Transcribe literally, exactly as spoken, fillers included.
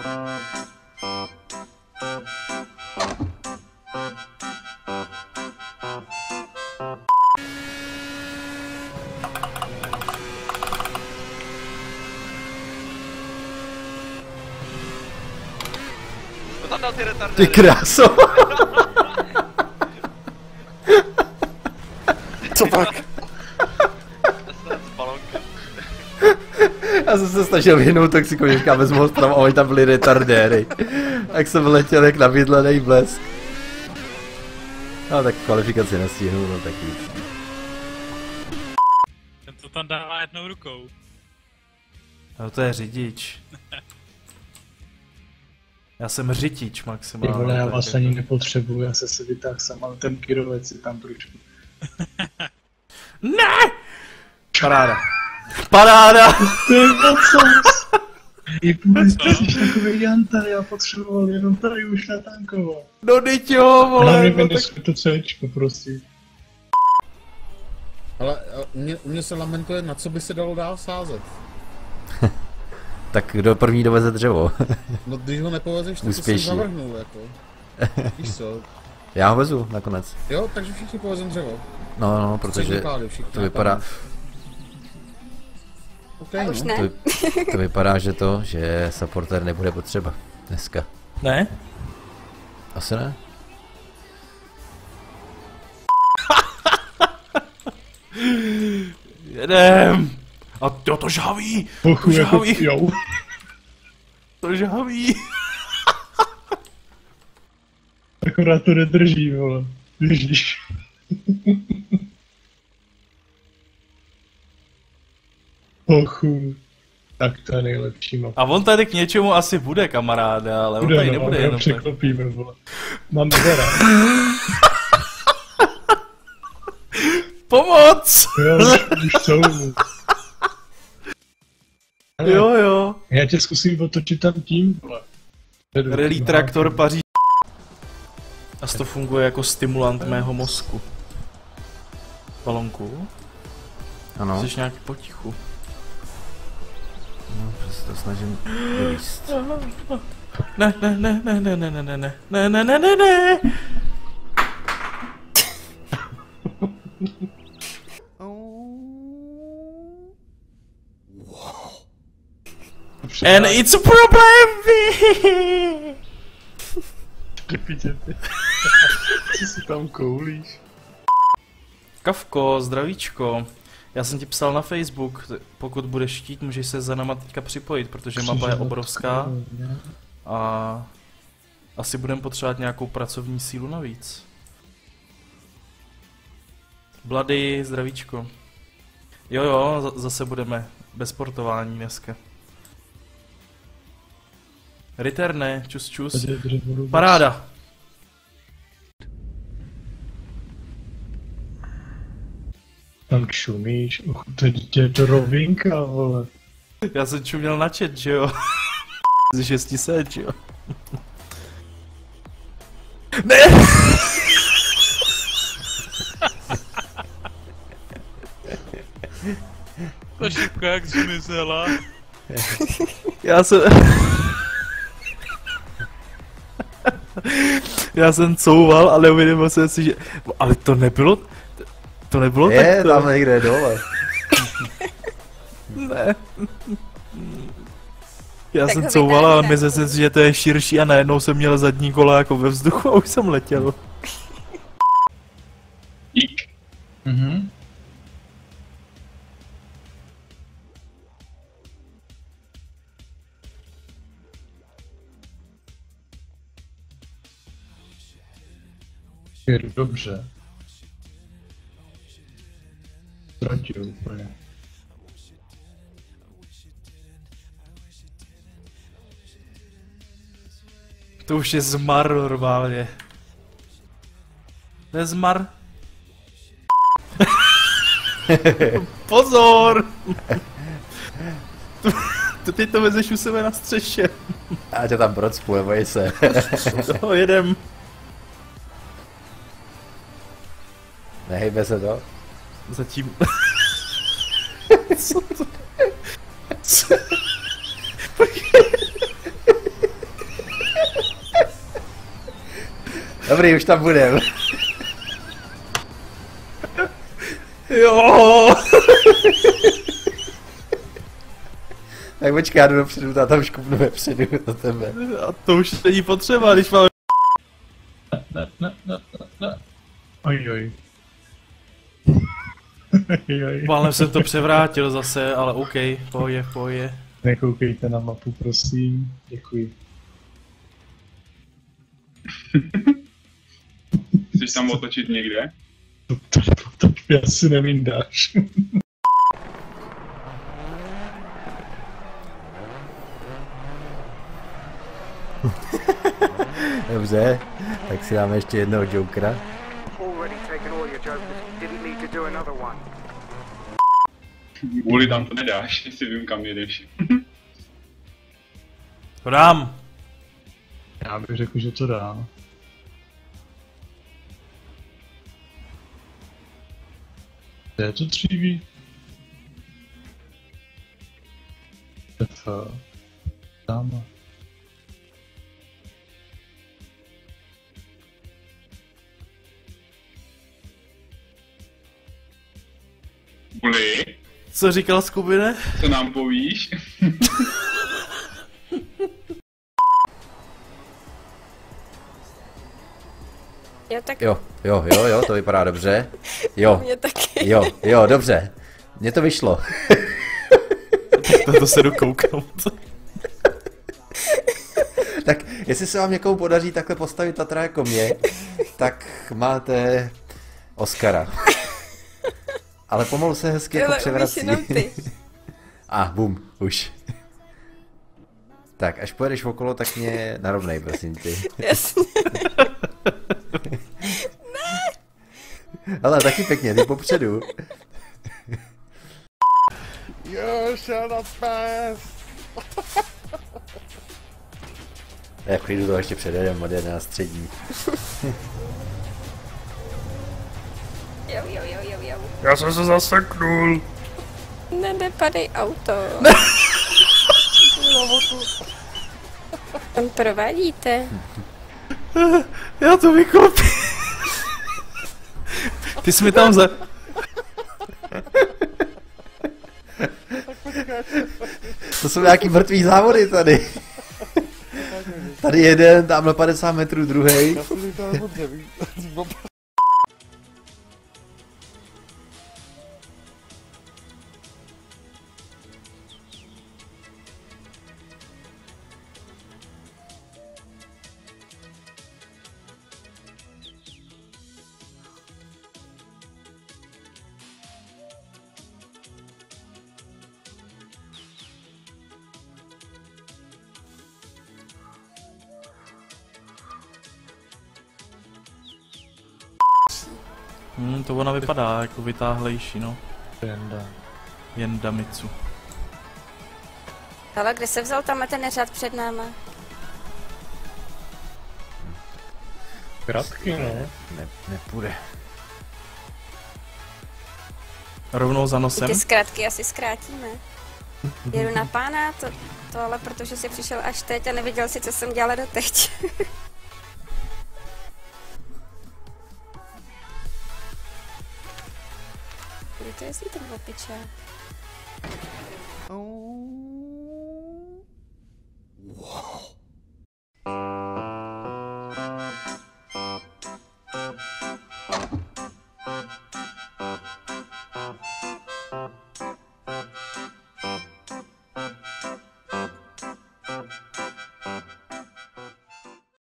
To tam dal ty retardéry. Ty kráso! Co pak? Já jsem se snažil vyhnout toxiku, že vezmu ho zprava, ale tam byly retardéry. Tak jsem letěl jak nabydlený blesk. No tak kvalifikaci nestihnu, no tak víc. Ten to tam dává jednou rukou. No to je řidič. Já jsem řidič maximálně. Ty vole, já vás ani nepotřebuju, já se si vytáhl sám, ale ten kyrovec je tam trošku. Ne! Paráda. Paráda! To je pocos! I půjde, ty jsi takový janta, já potřeboval jenom tady už natankovat. No teď jo, vole. Ale No, mi tak... to Cčko, prosím. Ale u mě, u mě se lamentuje, na co by se dalo dál sázet. Tak kdo první doveze dřevo? No když ho nepovezeš, tak Úspěšně. jsem zavrhnul, jako. Víš co? Já ho vezu nakonec. Jo, takže všichni povezem dřevo. No, no, protože to vypadá... Okay, už no. ne. To, to vypadá, že to, že supporter nebude potřeba dneska. Ne? Asi ne? Jedem! A to to žhaví! Pochu, To jako, žhaví! jo. To žhaví! Akorát to nedrží, vole. Ježíš. Pochu. Tak to je nejlepší mapa. A on tady k něčemu asi bude, kamaráde, ale on tady no, nebude no, jenom tak. překlopíme, vole. Mám zera. Pomoc! Jo, už, už jsou. Jo, jo. Já tě zkusím otočit tam tím, vole. Rally traktor Paříž. A to funguje jako stimulant mého mozku. Balonku? Ano. Jsi nějaký potichu. No, prostě to snažím vyvíst. Ne, ne, ne, ne, ne, ne, ne, ne, ne, ne, ne, ne, ne, ne. And it's a problem! Co si tam koulíš? Kavko, zdravíčko. Já jsem ti psal na Facebook, pokud budeš chtít, můžeš se za náma teďka připojit, protože mapa je obrovská a asi budeme potřebovat nějakou pracovní sílu navíc. Bloody, zdravíčko. Jo jo, zase budeme bez sportování dneska. Riterne, čus čus. Paráda. Tam čumíš, och, to dítě je to rovinka, vole. Já jsem čuměl na chat, že jo? Ze šesti set, že jo? Ne! Ta šipka jak zmizela. Já jsem... Já jsem couval, ale uvědomil jsem si, že... Ale to nebylo... To nebylo je, takto. tam někde dole. Ne. Já Tak jsem ho couval, vytáhni ale na myslel jsem si, že to je širší a najednou jsem měl zadní kola jako ve vzduchu a už jsem letěl. Mhm. Je dobře. Ztratil úplně. To už je zmar normálně. To je zmar. Pozor! To ty to vezeš u sebe na střeše. Já tě tam procpu, neboj se. No, jedem. Nehejbe se to. Zatím... Co to? Co? Dobrý, už tam budem. Jo. Tak počkej, já jdu dopředu, táta už kupnu vepředu do tebe. A to už není potřeba, když máme... Ne, ne, ne, ne, ne. Oj, oj. Oj, oj. Málem jsem to převrátil zase, ale OK, pohodě, pohodě. Nekoukejte na mapu, prosím. Děkuji. Chceš tam otočit někde? To, to, to, to mě asi nevyndáš. Dobře, tak si dáme ještě jednoho Jokera. Kvůli tam to nedáš, jestli vím kam jedeš. To dám. Já bych řekl, že to dá. Kde je to dříví? F. Dáma. Kvůli, Co říkal Skubine? co nám povíš? Jo, tak Jo, jo, jo, jo, to vypadá dobře. Jo, mě taky. jo, jo, dobře. Mně to vyšlo. Na to se jdu kouknout. Tak jestli se vám někomu podaří takhle postavit Tatra jako mě, tak máte Oscara. Ale pomalu se hezky jako Ale umíš převrací. jenom ty. A ah, bum, už. Tak, až pojedeš okolo, tak mě narovnej, prosím ty. Jasně. Ale taky pěkně, ty popředu. You shall not pass. Já chvíli to ještě předjedem, odjedeme na střední. Jo, jo, jo, jo, jo. Já jsem se zaseknul. Ne, nepadej auto. Tam provádíte. Já to vyklopím. Ty jsi mi tam za... To jsou nějaký mrtvý závody tady. Tady jeden, tam na padesát metrů druhej. Hmm, to ona vypadá jako vytáhlejší, no. Jenda. Jenda Mitsu. Ale kde se vzal tam ten řád před náma? Kratky, no. Ne, nepůjde. Rovnou za I nosem. ty zkrátky asi zkrátíme. Jedu na pána, to, to ale protože jsi přišel až teď a neviděl si, co jsem dělala doteď. Kde to jezdí ten opičák? Wow.